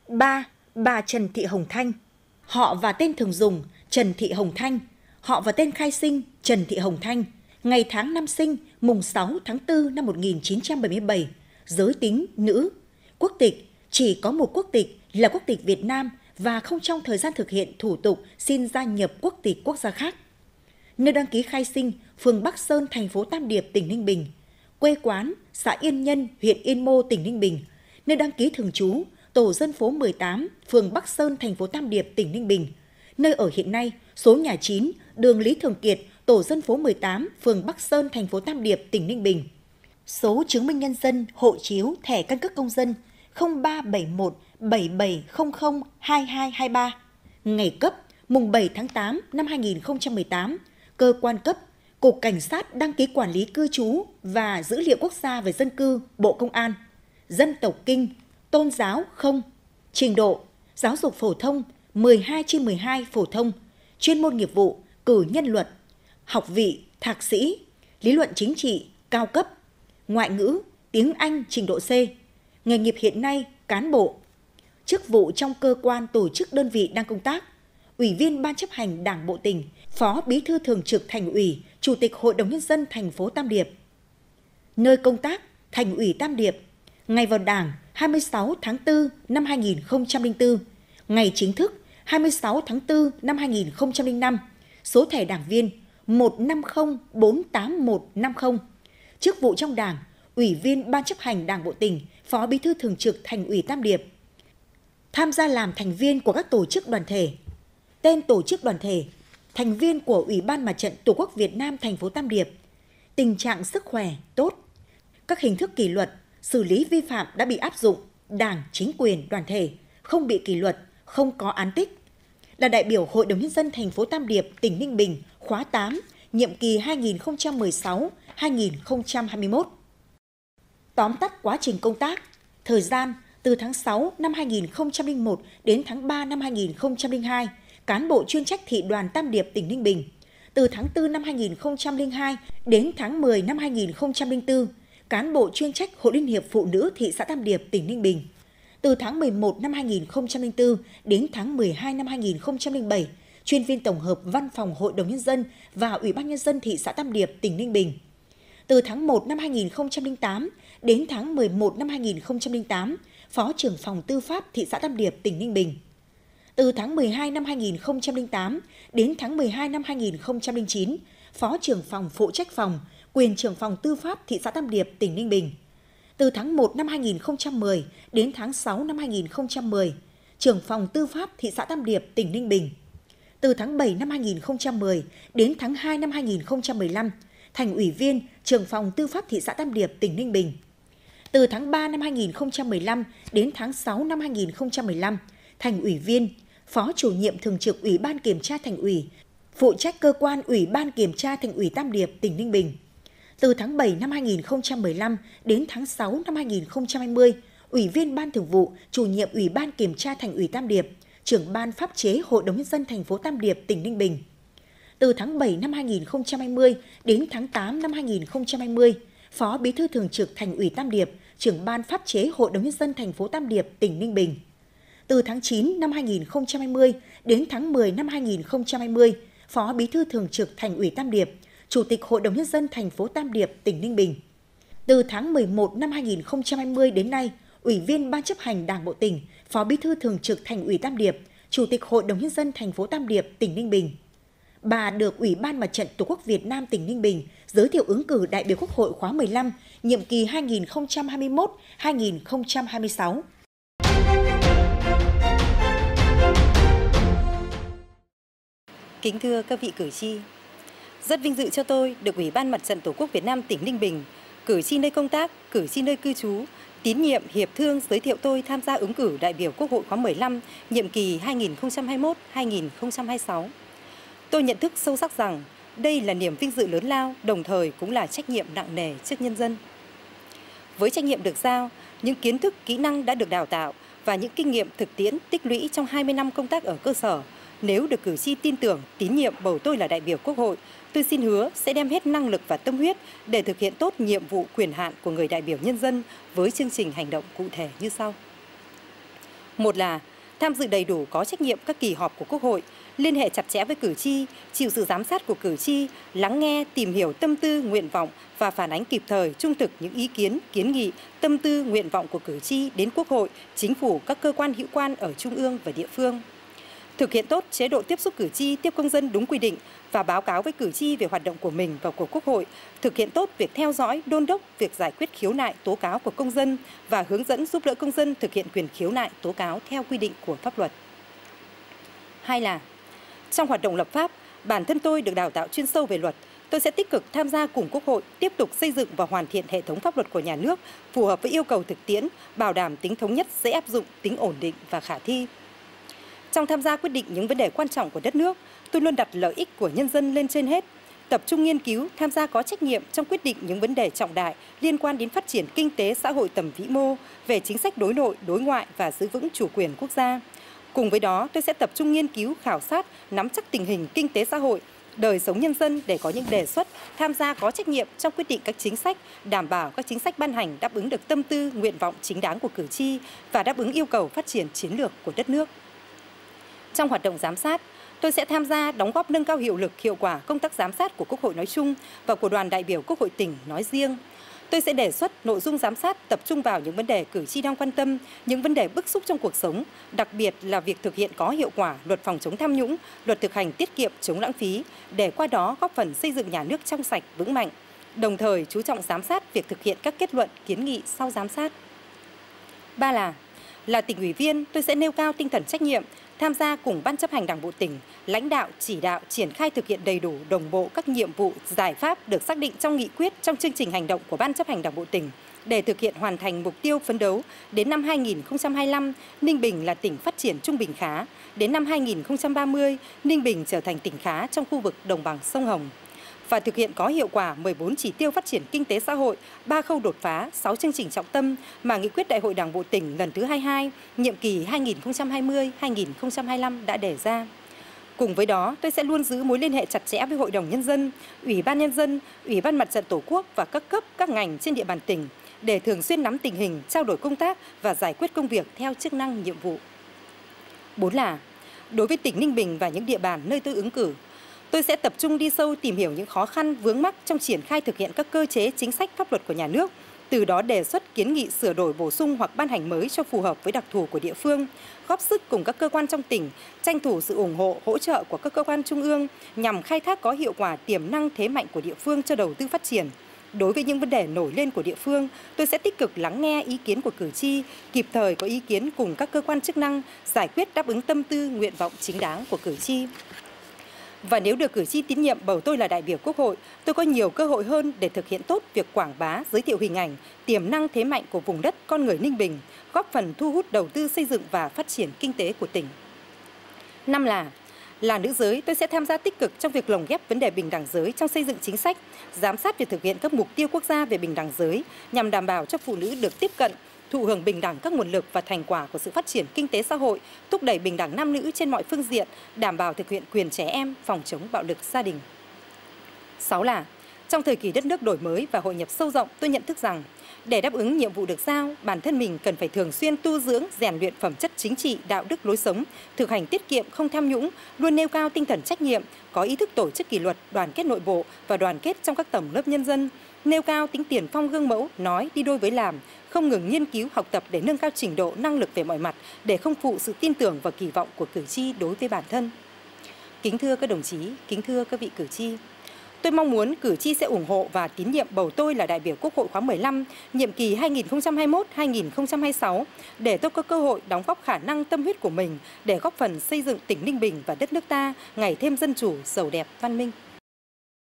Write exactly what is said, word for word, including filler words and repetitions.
ba. Bà Trần Thị Hồng Thanh. Họ và tên thường dùng Trần Thị Hồng Thanh. Họ và tên khai sinh Trần Thị Hồng Thanh. Ngày tháng năm sinh mùng sáu tháng tư năm một nghìn chín trăm bảy mươi bảy. Giới tính nữ. Quốc tịch chỉ có một quốc tịch là quốc tịch Việt Nam và không trong thời gian thực hiện thủ tục xin gia nhập quốc tịch quốc gia khác. Nơi đăng ký khai sinh phường Bắc Sơn, thành phố Tam Điệp, tỉnh Ninh Bình. Quê quán xã Yên Nhân, huyện Yên Mô, tỉnh Ninh Bình. Nơi đăng ký thường trú tổ dân phố mười tám, phường Bắc Sơn, thành phố Tam Điệp, tỉnh Ninh Bình. Nơi ở hiện nay, số nhà chín, đường Lý Thường Kiệt, tổ dân phố mười tám, phường Bắc Sơn, thành phố Tam Điệp, tỉnh Ninh Bình. Số chứng minh nhân dân, hộ chiếu, thẻ căn cước công dân không ba bảy một bảy bảy không không hai hai hai ba. Ngày cấp mùng bảy tháng tám năm hai nghìn không trăm mười tám. Cơ quan cấp Cục Cảnh sát đăng ký quản lý cư trú và dữ liệu quốc gia về dân cư, Bộ Công an. Dân tộc Kinh, tôn giáo không. Trình độ giáo dục phổ thông mười hai trên mười hai phổ thông. Chuyên môn nghiệp vụ cử nhân luật. Học vị thạc sĩ, lý luận chính trị cao cấp. Ngoại ngữ tiếng Anh trình độ C. Nghề nghiệp hiện nay cán bộ. Chức vụ trong cơ quan, tổ chức, đơn vị đang công tác: Ủy viên Ban chấp hành Đảng bộ tỉnh, Phó Bí thư Thường trực Thành ủy, Chủ tịch Hội đồng nhân dân thành phố Tam Điệp. Nơi công tác: Thành ủy Tam Điệp. Ngày vào Đảng: hai mươi sáu tháng tư năm hai nghìn không trăm lẻ bốn. Ngày chính thức: hai mươi sáu tháng tư năm hai nghìn không trăm lẻ năm. Số thẻ đảng viên một năm không bốn tám một năm không. Chức vụ trong Đảng: Ủy viên Ban chấp hành Đảng bộ tỉnh, Phó Bí thư Thường trực Thành ủy Tam Điệp. Tham gia làm thành viên của các tổ chức đoàn thể. Tên tổ chức đoàn thể: thành viên của Ủy ban Mặt trận Tổ quốc Việt Nam thành phố Tam Điệp. Tình trạng sức khỏe tốt. Các hình thức kỷ luật, xử lý vi phạm đã bị áp dụng: Đảng, chính quyền, đoàn thể không bị kỷ luật, không có án tích. Là đại biểu Hội đồng nhân dân thành phố Tam Điệp, tỉnh Ninh Bình khóa tám, nhiệm kỳ hai nghìn không trăm mười sáu đến hai nghìn không trăm hai mươi mốt. Tóm tắt quá trình công tác. Thời gian từ tháng sáu năm hai nghìn không trăm lẻ một đến tháng ba năm hai nghìn không trăm lẻ hai, cán bộ chuyên trách thị đoàn Tam Điệp, tỉnh Ninh Bình. Từ tháng tư năm hai nghìn không trăm lẻ hai đến tháng mười năm hai nghìn không trăm lẻ bốn, cán bộ chuyên trách Hội Liên hiệp Phụ nữ thị xã Tam Điệp, tỉnh Ninh Bình. Từ tháng mười một năm hai nghìn không trăm lẻ bốn đến tháng mười hai năm hai nghìn không trăm lẻ bảy, chuyên viên tổng hợp Văn phòng Hội đồng nhân dân và Ủy ban nhân dân thị xã Tam Điệp, tỉnh Ninh Bình. Từ tháng một năm hai nghìn không trăm lẻ tám đến tháng mười một năm hai nghìn không trăm lẻ tám, Phó trưởng phòng Tư pháp thị xã Tam Điệp, tỉnh Ninh Bình. Từ tháng mười hai năm hai nghìn không trăm lẻ tám đến tháng mười hai năm hai nghìn không trăm lẻ chín, Phó trưởng phòng phụ trách phòng, quyền trưởng phòng Tư pháp thị xã Tam Điệp, tỉnh Ninh Bình. Từ tháng một năm hai nghìn không trăm mười đến tháng sáu năm hai nghìn không trăm mười, trưởng phòng Tư pháp thị xã Tam Điệp, tỉnh Ninh Bình. Từ tháng bảy năm hai nghìn không trăm mười đến tháng hai năm hai nghìn không trăm mười lăm, thành ủy viên, trưởng phòng Tư pháp thị xã Tam Điệp, tỉnh Ninh Bình. Từ tháng ba năm hai nghìn không trăm mười lăm đến tháng sáu năm hai nghìn không trăm mười lăm, thành ủy viên, phó chủ nhiệm thường trực Ủy ban Kiểm tra Thành ủy, phụ trách cơ quan Ủy ban Kiểm tra Thành ủy Tam Điệp, tỉnh Ninh Bình. Từ tháng bảy năm hai nghìn không trăm mười lăm đến tháng sáu năm hai nghìn không trăm hai mươi, Ủy viên Ban Thường vụ, chủ nhiệm Ủy ban Kiểm tra Thành ủy Tam Điệp, trưởng ban pháp chế Hội đồng nhân dân thành phố Tam Điệp, tỉnh Ninh Bình. Từ tháng bảy năm hai nghìn không trăm hai mươi đến tháng tám năm hai nghìn không trăm hai mươi, Phó Bí thư Thường trực Thành ủy Tam Điệp, trưởng ban pháp chế Hội đồng nhân dân thành phố Tam Điệp, tỉnh Ninh Bình. Từ tháng chín năm hai nghìn không trăm hai mươi đến tháng mười năm hai nghìn không trăm hai mươi, Phó Bí thư Thường trực Thành ủy Tam Điệp, Chủ tịch Hội đồng nhân dân thành phố Tam Điệp, tỉnh Ninh Bình. Từ tháng mười một năm hai nghìn không trăm hai mươi đến nay, Ủy viên Ban chấp hành Đảng bộ tỉnh, Phó Bí thư Thường trực Thành ủy Tam Điệp, Chủ tịch Hội đồng nhân dân thành phố Tam Điệp, tỉnh Ninh Bình. Bà được Ủy ban Mặt trận Tổ quốc Việt Nam tỉnh Ninh Bình giới thiệu ứng cử đại biểu Quốc hội khóa mười lăm, nhiệm kỳ hai nghìn không trăm hai mươi mốt đến hai nghìn không trăm hai mươi sáu. Kính thưa các vị cử tri, rất vinh dự cho tôi được Ủy ban Mặt trận Tổ quốc Việt Nam tỉnh Ninh Bình, cử tri nơi công tác, cử tri nơi cư trú, tín nhiệm hiệp thương giới thiệu tôi tham gia ứng cử đại biểu Quốc hội khóa mười lăm, nhiệm kỳ hai nghìn không trăm hai mươi mốt đến hai nghìn không trăm hai mươi sáu. Tôi nhận thức sâu sắc rằng đây là niềm vinh dự lớn lao, đồng thời cũng là trách nhiệm nặng nề trước nhân dân. Với trách nhiệm được giao, những kiến thức, kỹ năng đã được đào tạo và những kinh nghiệm thực tiễn tích lũy trong hai mươi năm công tác ở cơ sở, nếu được cử tri tin tưởng, tín nhiệm bầu tôi là đại biểu Quốc hội, tôi xin hứa sẽ đem hết năng lực và tâm huyết để thực hiện tốt nhiệm vụ quyền hạn của người đại biểu nhân dân với chương trình hành động cụ thể như sau. Một là tham dự đầy đủ có trách nhiệm các kỳ họp của Quốc hội, liên hệ chặt chẽ với cử tri, chịu sự giám sát của cử tri, lắng nghe, tìm hiểu tâm tư, nguyện vọng và phản ánh kịp thời, trung thực những ý kiến, kiến nghị, tâm tư, nguyện vọng của cử tri đến Quốc hội, Chính phủ, các cơ quan hữu quan ở Trung ương và địa phương. Thực hiện tốt chế độ tiếp xúc cử tri, tiếp công dân đúng quy định và báo cáo với cử tri về hoạt động của mình và của Quốc hội, thực hiện tốt việc theo dõi, đôn đốc việc giải quyết khiếu nại, tố cáo của công dân và hướng dẫn giúp đỡ công dân thực hiện quyền khiếu nại, tố cáo theo quy định của pháp luật. Hai là trong hoạt động lập pháp, bản thân tôi được đào tạo chuyên sâu về luật. Tôi sẽ tích cực tham gia cùng Quốc hội tiếp tục xây dựng và hoàn thiện hệ thống pháp luật của nhà nước phù hợp với yêu cầu thực tiễn, bảo đảm tính thống nhất, dễ áp dụng, tính ổn định và khả thi. Trong tham gia quyết định những vấn đề quan trọng của đất nước, tôi luôn đặt lợi ích của nhân dân lên trên hết, tập trung nghiên cứu, tham gia có trách nhiệm trong quyết định những vấn đề trọng đại liên quan đến phát triển kinh tế xã hội tầm vĩ mô, về chính sách đối nội, đối ngoại và giữ vững chủ quyền quốc gia. Cùng với đó, tôi sẽ tập trung nghiên cứu, khảo sát, nắm chắc tình hình kinh tế xã hội, đời sống nhân dân để có những đề xuất, tham gia có trách nhiệm trong quyết định các chính sách, đảm bảo các chính sách ban hành đáp ứng được tâm tư, nguyện vọng chính đáng của cử tri và đáp ứng yêu cầu phát triển chiến lược của đất nước. Trong hoạt động giám sát, tôi sẽ tham gia đóng góp nâng cao hiệu lực, hiệu quả công tác giám sát của Quốc hội nói chung và của đoàn đại biểu Quốc hội tỉnh nói riêng. Tôi sẽ đề xuất nội dung giám sát tập trung vào những vấn đề cử tri đang quan tâm, những vấn đề bức xúc trong cuộc sống, đặc biệt là việc thực hiện có hiệu quả luật phòng chống tham nhũng, luật thực hành tiết kiệm chống lãng phí, để qua đó góp phần xây dựng nhà nước trong sạch, vững mạnh, đồng thời chú trọng giám sát việc thực hiện các kết luận, kiến nghị sau giám sát. Ba là, là tỉnh ủy viên, tôi sẽ nêu cao tinh thần trách nhiệm, tham gia cùng Ban chấp hành Đảng bộ tỉnh, lãnh đạo, chỉ đạo, triển khai thực hiện đầy đủ, đồng bộ các nhiệm vụ, giải pháp được xác định trong nghị quyết, trong chương trình hành động của Ban chấp hành Đảng bộ tỉnh để thực hiện hoàn thành mục tiêu phấn đấu đến năm hai nghìn không trăm hai mươi lăm, Ninh Bình là tỉnh phát triển trung bình khá, đến năm hai nghìn không trăm ba mươi, Ninh Bình trở thành tỉnh khá trong khu vực đồng bằng sông Hồng. Và thực hiện có hiệu quả mười bốn chỉ tiêu phát triển kinh tế xã hội, ba khâu đột phá, sáu chương trình trọng tâm mà Nghị quyết Đại hội Đảng bộ tỉnh lần thứ hai mươi hai, nhiệm kỳ hai nghìn không trăm hai mươi đến hai nghìn không trăm hai mươi lăm đã đề ra. Cùng với đó, tôi sẽ luôn giữ mối liên hệ chặt chẽ với Hội đồng Nhân dân, Ủy ban Nhân dân, Ủy ban Mặt trận Tổ quốc và các cấp, các ngành trên địa bàn tỉnh để thường xuyên nắm tình hình, trao đổi công tác và giải quyết công việc theo chức năng nhiệm vụ. Bốn là, đối với tỉnh Ninh Bình và những địa bàn nơi tôi ứng cử, tôi sẽ tập trung đi sâu tìm hiểu những khó khăn vướng mắc trong triển khai thực hiện các cơ chế chính sách pháp luật của nhà nước, từ đó đề xuất kiến nghị sửa đổi bổ sung hoặc ban hành mới cho phù hợp với đặc thù của địa phương, góp sức cùng các cơ quan trong tỉnh, tranh thủ sự ủng hộ, hỗ trợ của các cơ quan trung ương nhằm khai thác có hiệu quả tiềm năng thế mạnh của địa phương cho đầu tư phát triển. Đối với những vấn đề nổi lên của địa phương, tôi sẽ tích cực lắng nghe ý kiến của cử tri, kịp thời có ý kiến cùng các cơ quan chức năng, giải quyết đáp ứng tâm tư, nguyện vọng chính đáng của cử tri. Và nếu được cử tri tín nhiệm bầu tôi là đại biểu Quốc hội, tôi có nhiều cơ hội hơn để thực hiện tốt việc quảng bá, giới thiệu hình ảnh, tiềm năng thế mạnh của vùng đất con người Ninh Bình, góp phần thu hút đầu tư xây dựng và phát triển kinh tế của tỉnh. Năm là, là nữ giới, tôi sẽ tham gia tích cực trong việc lồng ghép vấn đề bình đẳng giới trong xây dựng chính sách, giám sát việc thực hiện các mục tiêu quốc gia về bình đẳng giới nhằm đảm bảo cho phụ nữ được tiếp cận, thụ hưởng bình đẳng các nguồn lực và thành quả của sự phát triển kinh tế xã hội, thúc đẩy bình đẳng nam nữ trên mọi phương diện, đảm bảo thực hiện quyền trẻ em, phòng chống bạo lực gia đình. Sáu là, trong thời kỳ đất nước đổi mới và hội nhập sâu rộng, tôi nhận thức rằng để đáp ứng nhiệm vụ được giao, bản thân mình cần phải thường xuyên tu dưỡng, rèn luyện phẩm chất chính trị, đạo đức lối sống, thực hành tiết kiệm, không tham nhũng, luôn nêu cao tinh thần trách nhiệm, có ý thức tổ chức kỷ luật, đoàn kết nội bộ và đoàn kết trong các tầng lớp nhân dân, nêu cao tính tiền phong gương mẫu, nói đi đôi với làm, không ngừng nghiên cứu, học tập để nâng cao trình độ, năng lực về mọi mặt, để không phụ sự tin tưởng và kỳ vọng của cử tri đối với bản thân. Kính thưa các đồng chí, kính thưa các vị cử tri, tôi mong muốn cử tri sẽ ủng hộ và tín nhiệm bầu tôi là đại biểu Quốc hội khóa mười lăm, nhiệm kỳ hai nghìn không trăm hai mươi mốt đến hai nghìn không trăm hai mươi sáu, để tôi có cơ hội đóng góp khả năng tâm huyết của mình để góp phần xây dựng tỉnh Ninh Bình và đất nước ta ngày thêm dân chủ, giàu đẹp, văn minh.